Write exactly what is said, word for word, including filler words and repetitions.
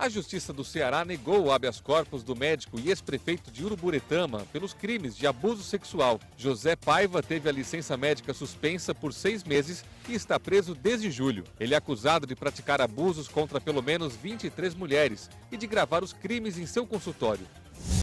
A Justiça do Ceará negou o habeas corpus do médico e ex-prefeito de Uruburetama pelos crimes de abuso sexual. José Paiva teve a licença médica suspensa por seis meses e está preso desde julho. Ele é acusado de praticar abusos contra pelo menos vinte e três mulheres e de gravar os crimes em seu consultório.